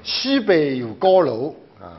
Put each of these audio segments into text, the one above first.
西北有高楼啊，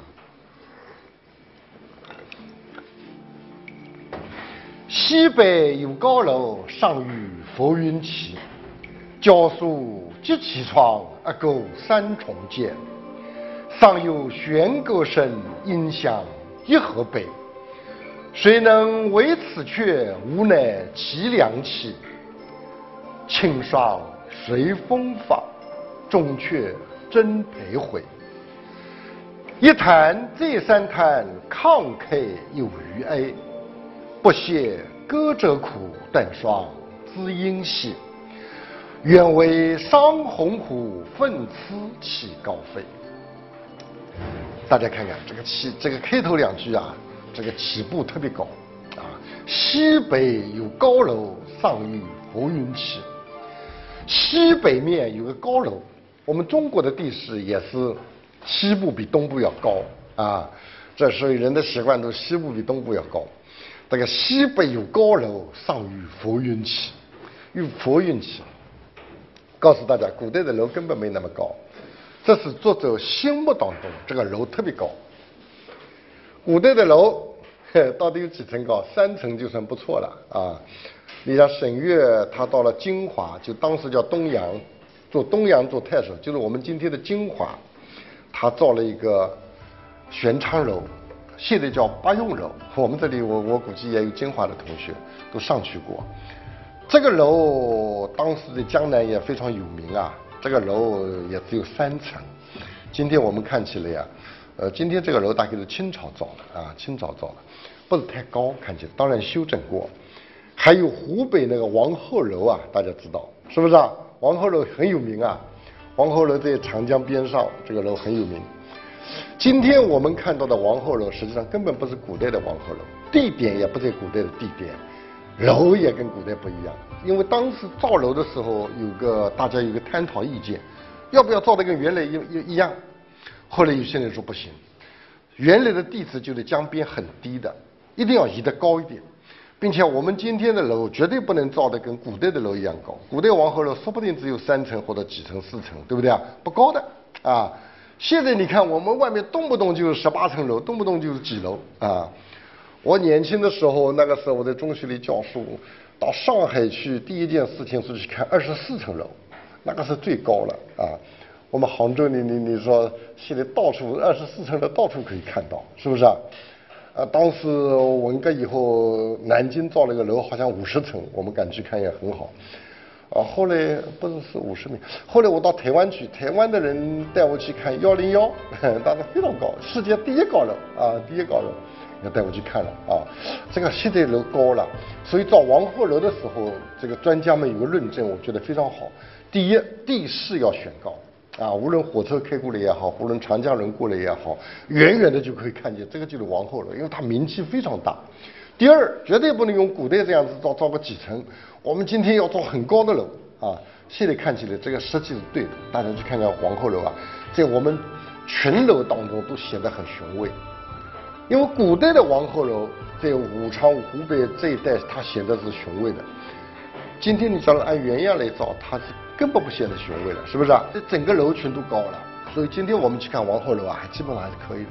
西北有高楼，上与浮云起。教书即起床，勾三重间。上有弦歌声，音响一河北。谁能为此阙？无奈凄凉气。清霜随风放，中却真徘徊。一弹再三弹，慷慨有余哀。不屑歌者苦，但双知音稀。愿为商鸿鹄，奋翅起高飞。大家看看这个开头两句啊，这个起步特别高啊。西北有高楼，上与浮云起。西北面有个高楼，我们中国的地势也是西部比东部要高啊，这所以人的习惯都西部比东部要高。这个西北有高楼，上与浮云起，与浮云起。告诉大家，古代的楼根本没那么高，这是作者心目当中这个楼特别高。古代的楼到底有几层高？3层就算不错了啊。你像沈月，他到了金华，就当时叫东阳，东阳做太守，就是我们今天的金华，他造了一个玄昌楼，现在叫八用楼。我们这里我估计也有金华的同学都上去过。这个楼当时在江南也非常有名啊，这个楼也只有3层。今天我们看起来呀，今天这个楼大概是清朝造的啊，清朝造的，不是太高，看起来当然修整过。还有湖北那个王后楼啊，大家知道是不是啊？王后楼很有名啊，王后楼在长江边上，这个楼很有名。今天我们看到的王后楼，实际上根本不是古代的王后楼，地点也不在古代的地点。楼也跟古代不一样，因为当时造楼的时候大家有个探讨意见，要不要造得跟原来一样？后来有些人说不行，原来的地质就在江边很低的，一定要移得高一点，并且我们今天的楼绝对不能造得跟古代的楼一样高。古代王后楼说不定只有3层或者几层4层，对不对啊？不高的啊。现在你看我们外面动不动就是18层楼，动不动就是几楼啊。我年轻的时候，那个时候我在中学里教书，到上海去，第一件事情是去看24层楼，那个是最高了啊。我们杭州你说现在到处24层楼到处可以看到，是不是啊？当时文革以后，南京造了个楼，好像50层，我们敢去看也很好。后来不是50米，后来我到台湾去，台湾的人带我去看101，当时非常高，世界第一高楼啊，第一高楼。要带我去看了啊，这个现在楼高了，所以造王后楼的时候，这个专家们有个论证，我觉得非常好。第一，地势要选高啊，无论火车开过来也好，无论长江人过来也好，远远的就可以看见，这个就是王后楼，因为它名气非常大。第二，绝对不能用古代这样子造个几层，我们今天要造很高的楼啊。现在看起来这个设计是对的，大家去看看王后楼啊，在我们群楼当中都显得很雄伟。因为古代的王后楼在武昌、湖北这一带，它显得是雄伟的。今天你只要按原样来造，它是根本不显得雄伟了，是不是啊？这整个楼群都高了，所以今天我们去看王后楼啊，基本上还是可以的。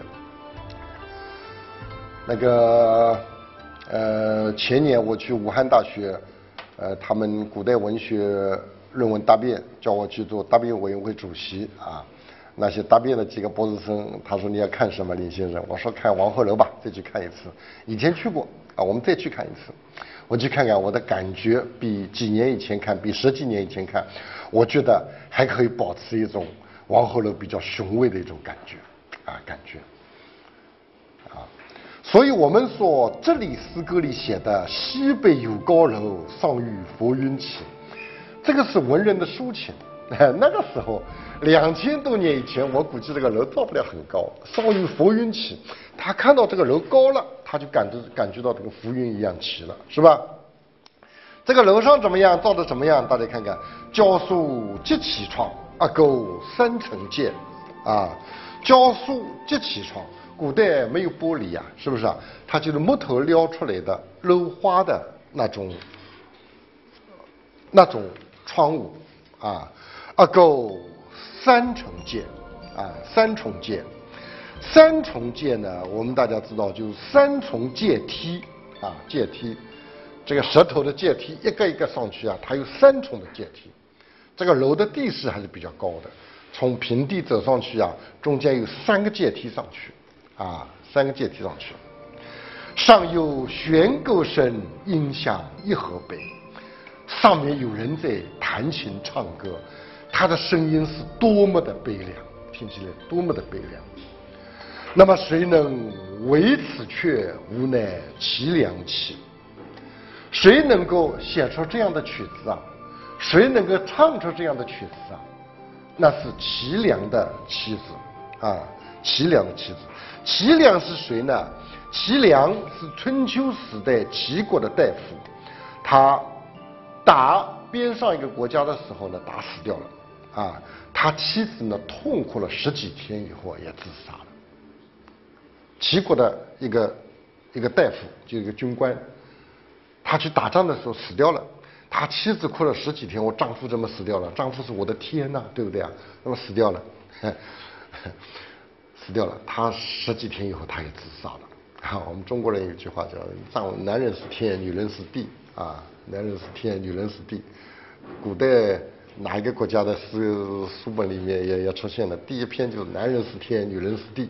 那个前年我去武汉大学，他们古代文学论文答辩，叫我去做答辩委员会主席啊。那些答辩的几个博士生，他说你要看什么，林先生？我说看王后楼吧，再去看一次。以前去过啊，我们再去看一次。我去看看，我的感觉比几年以前看，比10几年以前看，我觉得还可以保持一种王后楼比较雄伟的一种感觉啊，所以我们说这里诗歌里写的西北有高楼，上与浮云起，这个是文人的抒情。那个时候2000多年以前，我估计这个楼造不了很高，上与浮云起。他看到这个楼高了，他就感觉到这个浮云一样齐了，是吧？这个楼上怎么样，造的怎么样？大家看看，教书即起床，勾3层间啊，教书即起床。古代没有玻璃啊，是不是啊？它就是木头撩出来的镂花的那种窗户啊，勾3层间三重剑。三重剑呢，我们大家知道就是三重阶梯阶梯，这个舌头的阶梯一个一个上去它有3重的阶梯。这个楼的地势还是比较高的，从平地走上去中间有3个阶梯上去3个阶梯上去。上有弦歌声，音响一河北。上面有人在弹琴唱歌，他的声音是多么的悲凉，听起来多么的悲凉。那么谁能为此却无奈凄凉气？谁能够写出这样的曲子谁能够唱出这样的曲子那是齐梁的妻子齐梁的妻子。齐梁是谁呢？齐梁是春秋时代齐国的大夫，他打边上一个国家的时候呢，打死掉了他妻子呢痛苦了10几天以后也自杀了。齐国的一个大夫，就一个军官，他去打仗的时候死掉了，他妻子哭了10几天，我丈夫怎么死掉了？丈夫是我的天呐，对不对那么死掉了死掉了，他10几天以后他也自杀了我们中国人有句话叫男人是天，女人是地男人是天，女人是地。古代哪一个国家的书本里面也出现了，第一篇就是男人是天，女人是地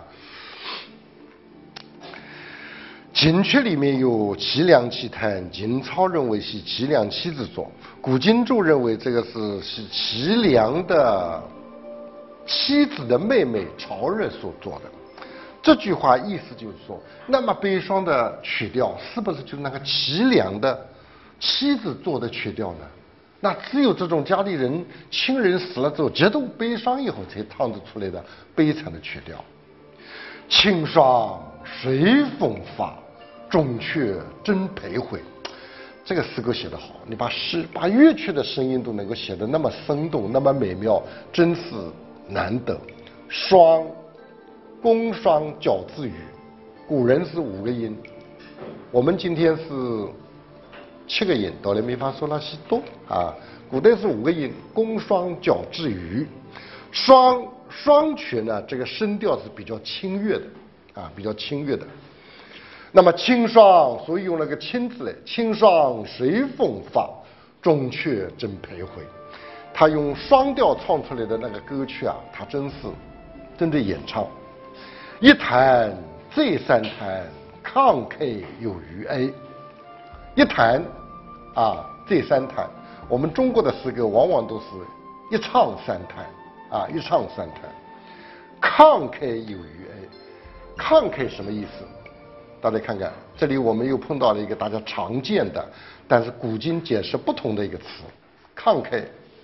秦阙里面有齐梁气叹，秦操认为是齐梁妻子作，古今注认为这个是齐梁的妻子的妹妹曹日所做的。这句话意思就是说，那么悲伤的曲调是不是就是那个齐梁的妻子做的曲调呢？那只有这种家里人亲人死了之后极度悲伤以后才唱得出来的悲惨的曲调。清霜随风发，钟阙真徘徊。这个诗歌写得好，你把乐曲的声音都能够写得那么生动，那么美妙，真是难得。霜，宫霜角徵羽，古人是5个音，我们今天是7个音，哆来咪发嗦拉西哆古代是5个音，宫霜角徵羽。双曲呢，这个声调是比较清越的比较清越的。那么清霜，所以用了个清字来，清霜随风发，钟阙真徘徊。他用双调唱出来的那个歌曲他真的演唱。一弹再三弹，慷慨有余哀。一弹再三弹，我们中国的诗歌往往都是一唱三弹一唱三弹。慷慨有余哀，慷慨什么意思？大家看看，这里我们又碰到了一个大家常见的，但是古今解释不同的一个词，慷慨。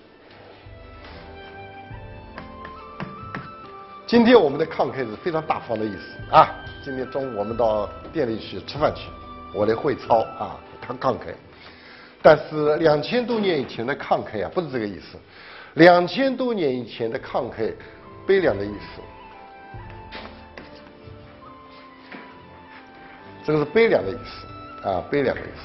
今天我们的慷慨是非常大方的意思今天中午我们到店里去吃饭去，我来会操他慷慨。但是2000多年以前的慷慨不是这个意思，2000多年以前的慷慨，悲凉的意思。这个是悲凉的意思悲凉的意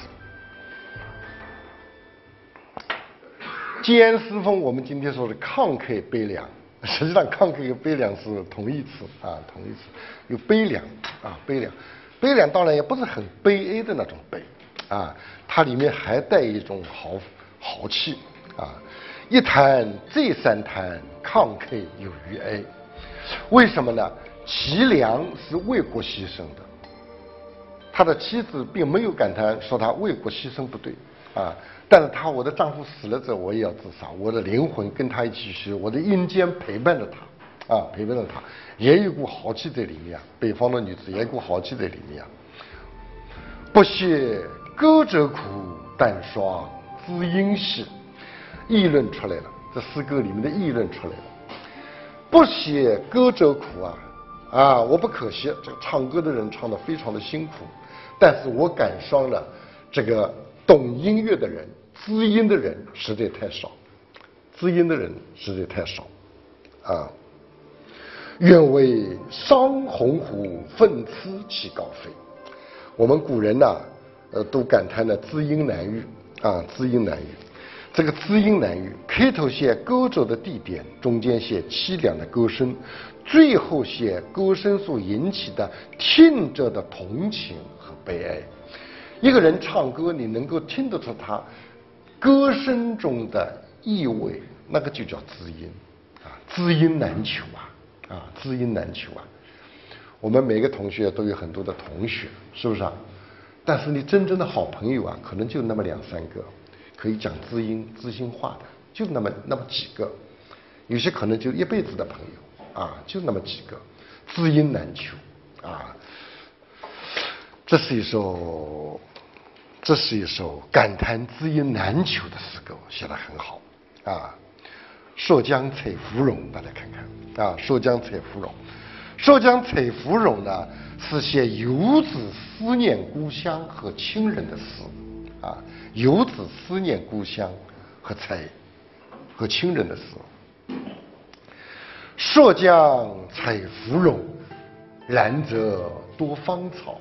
思。兼诗风我们今天说的慷慨悲凉，实际上慷慨和悲凉是同义词同义词，有悲凉悲凉。悲凉当然也不是很悲哀的那种悲它里面还带一种豪气一弹再三弹，慷慨有余哀。为什么呢？齐梁是为国牺牲的，他的妻子并没有感叹说他为国牺牲不对但是我的丈夫死了之后我也要自杀，我的灵魂跟他一起去，我的阴间陪伴着他陪伴着他，也有股豪气在里面北方的女子也有股豪气在里面不写歌者苦，但爽知音喜。议论出来了，这诗歌里面的议论出来了。不写歌者苦我不可惜，这个唱歌的人唱得非常的辛苦，但是我感伤了这个懂音乐的人，知音的人实在太少，知音的人实在太少愿为商鸿鹄，奋翅其高飞。我们古人都感叹了知音难遇知音难遇。 这个字音难语，开头写歌者的地点，中间写凄凉的歌声，最后写歌声所引起的听者的同情和悲哀。一个人唱歌，你能够听得出他歌声中的意味，那个就叫知音啊，知音难求啊，知音难求啊。我们每个同学都有很多的同学，是不是啊？但是你真正的好朋友啊，可能就那么2、3个，可以讲知心话的，就那么几个。有些可能就一辈子的朋友啊，就那么几个，知音难求啊。这是一首感叹知音难求的诗歌，写得很好啊。朔江采芙蓉，大家看看啊，朔江采芙蓉。朔江采芙蓉呢，是写游子思念故乡和亲人的诗啊，游子思念故乡和亲人的诗。朔江采芙蓉，兰泽多芳草。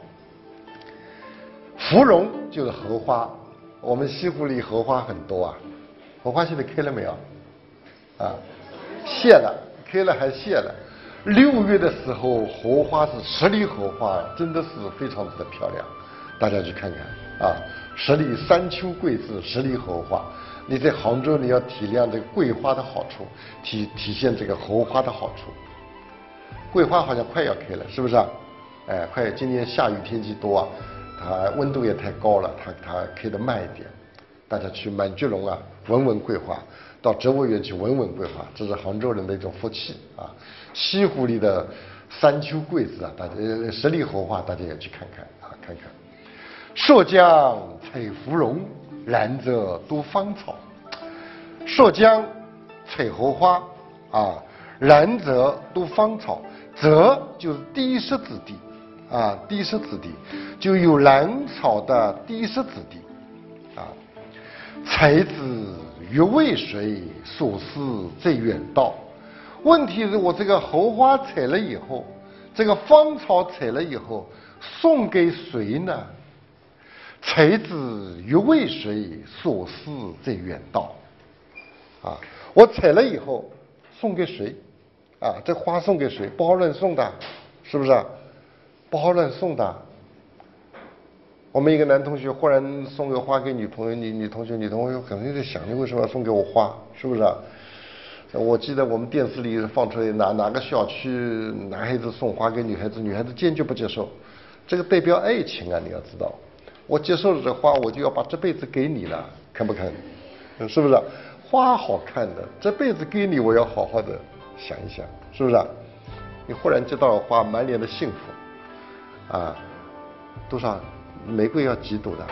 芙蓉就是荷花，我们西湖里荷花很多啊，荷花现在开了没有？啊，谢了，开了还谢了。6月的时候，荷花是十里荷花，真的是非常的漂亮，大家去看看啊！十里山秋桂枝，十里荷花。你在杭州，你要体谅这个桂花的好处，体现这个荷花的好处。桂花好像快要开了，是不是啊？哎，快！今年下雨天气多啊，它温度也太高了，它开得慢一点。大家去满菊龙啊，闻闻桂花。到植物园去闻闻桂花，这是杭州人的一种福气啊！西湖里的山秋桂枝啊，大家十里荷花，大家也去看看啊，看看。朔江采芙蓉，兰泽多芳草。朔江采荷花啊，兰泽多芳草。泽就是低湿之地啊，低湿之地就有兰草的低湿之地啊。采之欲为谁？所思在远道。问题是我这个荷花采了以后，这个芳草采了以后，送给谁呢？采之欲为谁？所思在远道。啊，我采了以后送给谁？啊，这花送给谁？不好乱送的，是不是啊？不好乱送的。我们一个男同学忽然送个花给女朋友，女同学肯定在想，你为什么要送给我花？是不是啊？我记得我们电视里放出来哪个小区男孩子送花给女孩子，女孩子坚决不接受，这个代表爱情啊，你要知道，我接受了这花，我就要把这辈子给你了，看不看？是不是？花好看的，这辈子给你，我要好好的想一想，是不是？你忽然接到了花，满脸的幸福，啊，多少？玫瑰要几朵的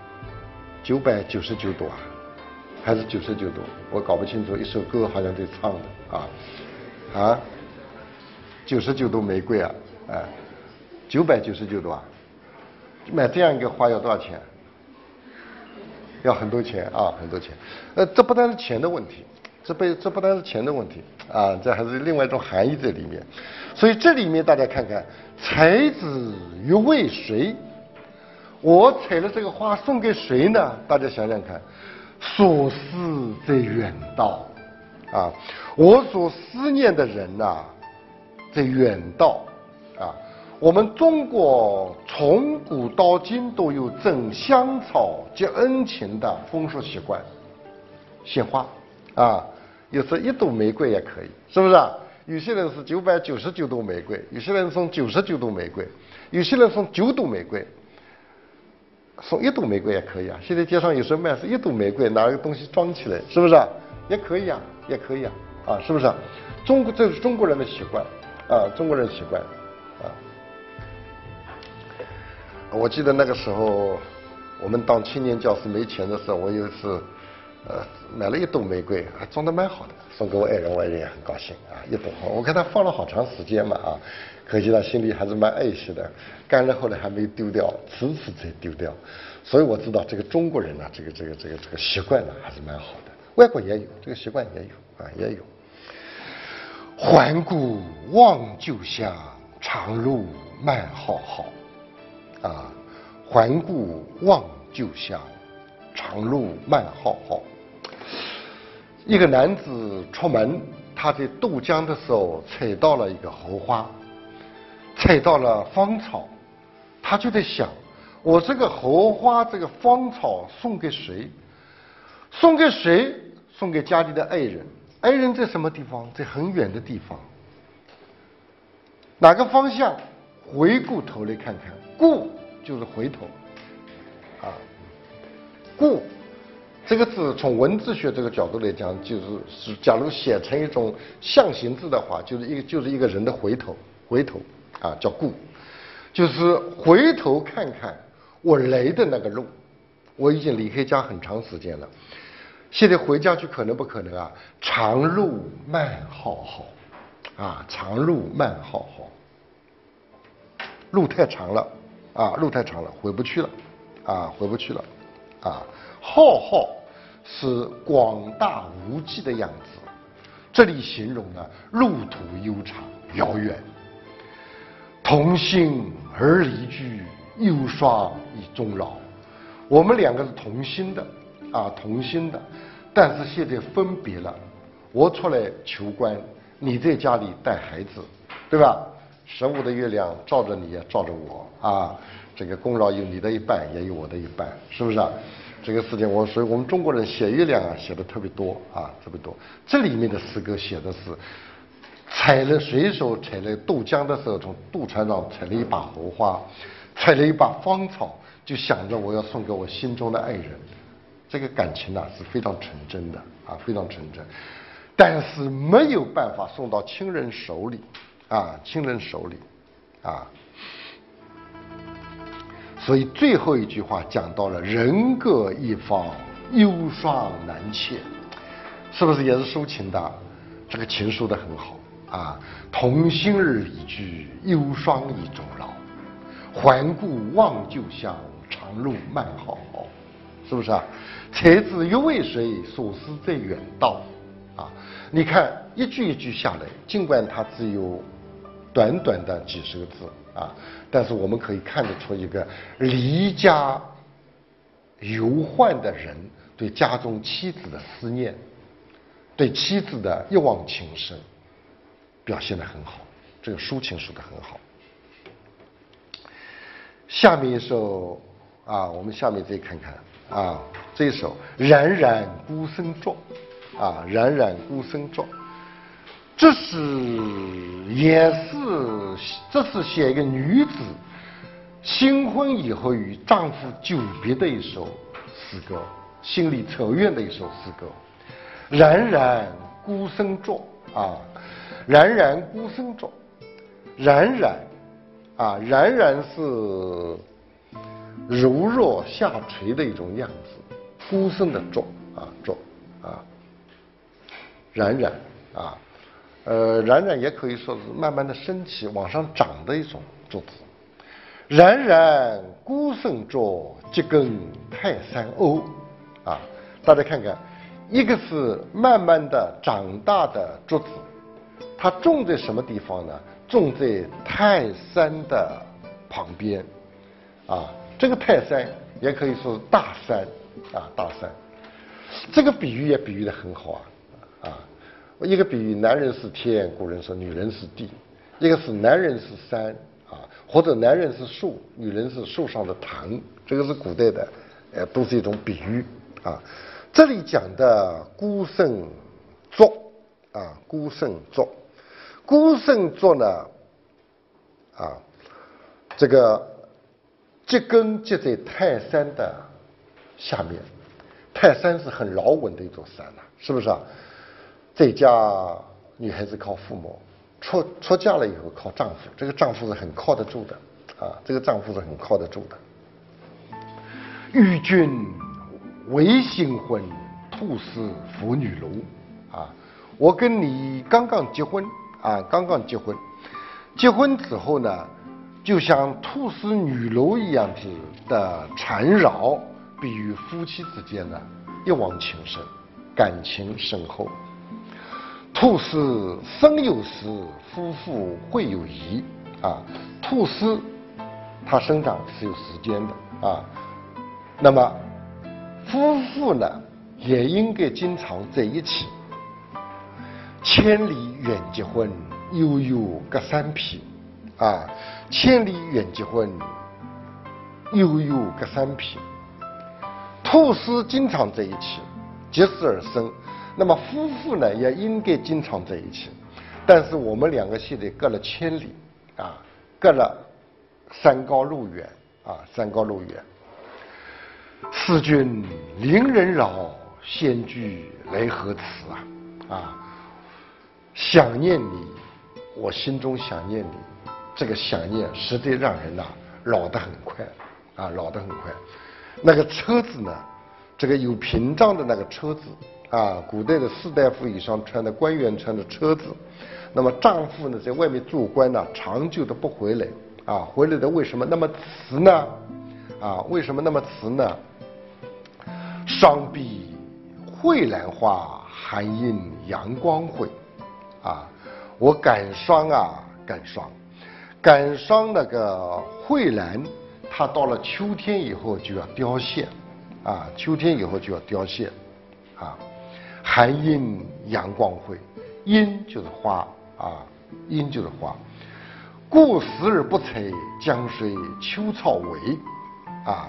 ？999朵啊，还是99朵？我搞不清楚，一首歌好像在唱的啊，99朵玫瑰啊，999朵啊，买这样一个花要多少钱？要很多钱啊，很多钱。这不单是钱的问题，这不单是钱的问题啊，这还是另外一种含义在里面。所以这里面大家看看，采之欲为谁？我采了这个花送给谁呢？大家想想看，所思在远道啊，我所思念的人呐，在远道啊。我们中国从古到今都有赠香草结恩情的风俗习惯，献花啊，有时1朵玫瑰也可以，是不是啊？有些人是999朵玫瑰，有些人送99朵玫瑰，有些人送9朵玫瑰。送1朵玫瑰也可以啊，现在街上有时候卖是1朵玫瑰，拿一个东西装起来，是不是啊？也可以啊，也可以啊，啊，是不是啊？这是中国人的习惯啊，中国人习惯啊。我记得那个时候，我们当青年教师没钱的时候，我有一次，买了1朵玫瑰，还装得蛮好的，送给我爱人，我爱人也很高兴啊，1朵，我看他放了好长时间嘛啊。可惜他心里还是蛮爱惜的，干了后来还没丢掉，迟迟才丢掉，所以我知道这个中国人呢，这个习惯呢还是蛮好的，外国也有这个习惯也有啊也有。环顾望旧乡，长路漫浩浩，啊，环顾望旧乡，长路漫浩浩。 一个男子出门，他在渡江的时候采到了一个荷花，采到了芳草，他就在想，我这个荷花这个芳草送给谁？送给谁？送给家里的爱人。爱人在什么地方？在很远的地方。哪个方向？回过头来看看，顾就是回头，啊，顾这个字从文字学这个角度来讲，就是假如写成一种象形字的话，就是一个人的回头，回头啊叫顾，就是回头看看我来的那个路。我已经离开家很长时间了，现在回家去可能不可能啊？长路漫浩浩，啊，长路漫浩浩。路太长了，啊，路太长了，回不去了，啊，回不去了，啊，浩浩是广大无际的样子，这里形容了路途悠长遥远。同心而离居，忧伤以终老。我们两个是同心的，啊，同心的，但是现在分别了。我出来求官，你在家里带孩子，对吧？15的月亮照着你也照着我啊，这个功劳有你的一半，也有我的一半，是不是啊？这个事情所以我们中国人写月亮啊，写的特别多啊，特别多。这里面的诗歌写的是，随手采了渡江的时候，从渡船上采了一把荷花，采了一把芳草，就想着我要送给我心中的爱人。这个感情呢是非常纯真的啊，非常纯真，但是没有办法送到亲人手里。啊，亲人手里，啊，所以最后一句话讲到了人各一方，忧伤难遣，是不是也是抒情的？这个情抒得很好啊。同心而离居，忧伤以终老。环顾望旧乡，长路漫浩浩，是不是啊？才知欲为谁，所思在远道。啊，你看一句一句下来，尽管它只有短短的几十个字啊，但是我们可以看得出一个离家游宦的人对家中妻子的思念，对妻子的一往情深，表现得很好，这个抒情说得很好。下面一首啊，我们下面再看看啊，这一首《冉冉孤身作》啊，《冉冉孤身作》。这是写一个女子新婚以后与丈夫久别的一首诗歌，心里愁怨的一首诗歌。冉冉孤身作啊，冉冉孤身作，冉冉啊，冉冉是柔弱下垂的一种样子，孤身的作啊作啊，冉冉啊。冉冉也可以说是慢慢的升起往上涨的一种作词。冉冉孤身作，秸根泰山欧啊，大家看看，一个是慢慢的长大的竹子，它种在什么地方呢？种在泰山的旁边啊，这个泰山也可以说是大山啊，大山。这个比喻也比喻得很好啊。一个比喻，男人是天，古人说女人是地；一个是男人是山啊，或者男人是树，女人是树上的藤，这个是古代的，都是一种比喻啊。这里讲的孤身作啊，孤身作，孤身作呢啊，这个秸根结在泰山的下面，泰山是很牢稳的一座山呐，是不是啊？在家女孩子靠父母，出嫁了以后靠丈夫，这个丈夫是很靠得住的啊，这个丈夫是很靠得住的。与君未新婚，兔死伏女楼啊，我跟你刚刚结婚啊，刚刚结婚，结婚之后呢，就像兔死女楼一样子的缠绕，比喻夫妻之间呢一往情深，感情深厚。兔死生有时，夫妇会有宜啊。兔丝它生长是有时间的啊，那么夫妇呢也应该经常在一起千里远结婚，悠悠隔三匹。啊，千里远结婚，悠悠隔三匹。兔厮经常在一起，结识而生。那么夫妇呢，也应该经常在一起。但是我们两个现在隔了千里，啊，隔了山高路远，啊，山高路远。思君邻人扰，闲居来何辞啊！啊，想念你，我心中想念你。这个想念实在让人老得很快，啊，老得很快。那个车子呢，这个有屏障的那个车子，啊，古代的士大夫以上穿的官员穿的车子。那么丈夫呢，在外面做官呢，长久的不回来，啊，回来的为什么那么迟呢？啊，为什么那么迟呢？双臂蕙兰花，寒映阳光会，啊，我感伤啊，感伤。感伤那个蕙兰，它到了秋天以后就要凋谢，啊，秋天以后就要凋谢，啊，寒映阳光会，映就是花，啊，映就是花。故时而不采，江水秋草微，啊，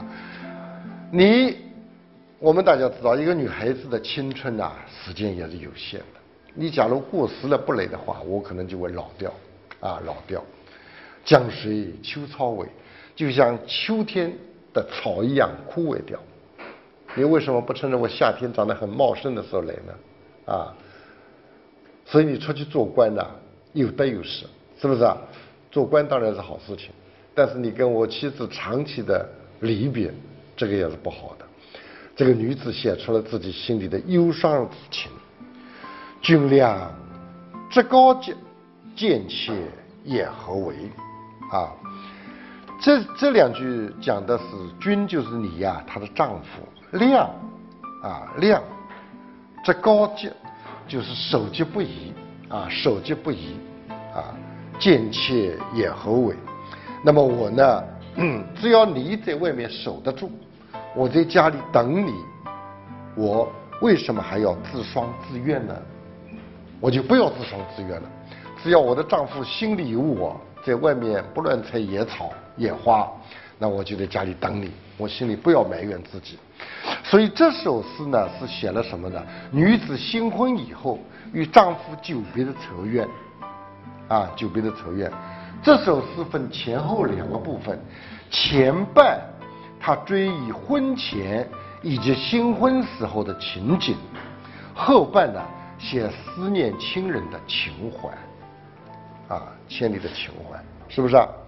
我们大家知道，一个女孩子的青春啊，时间也是有限的。你假如过时了不来的话，我可能就会老掉，啊，老掉。江水秋草微，就像秋天的草一样枯萎掉。你为什么不趁着我夏天长得很茂盛的时候来呢？啊，所以你出去做官呢，有得有失，是不是啊？做官当然是好事情，但是你跟我妻子长期的离别，这个也是不好的。这个女子写出了自己心里的忧伤之情。君良职高洁，贱妾也何为？啊，这两句讲的是君就是你呀，她的丈夫。良啊，良，职高洁就是守节不移，啊，守节不移，啊，贱妾也何为？那么我呢，只要你在外面守得住，我在家里等你，我为什么还要自双自怨呢？我就不要自双自怨了。只要我的丈夫心里有我，在外面不乱采野草野花，那我就在家里等你，我心里不要埋怨自己。所以这首诗呢，是写了什么呢？女子新婚以后与丈夫久别的仇怨，啊，久别的仇怨。这首诗分前后两个部分，前半他追忆婚前以及新婚时候的情景，后半呢写思念亲人的情怀，啊，千里的情怀，是不是啊？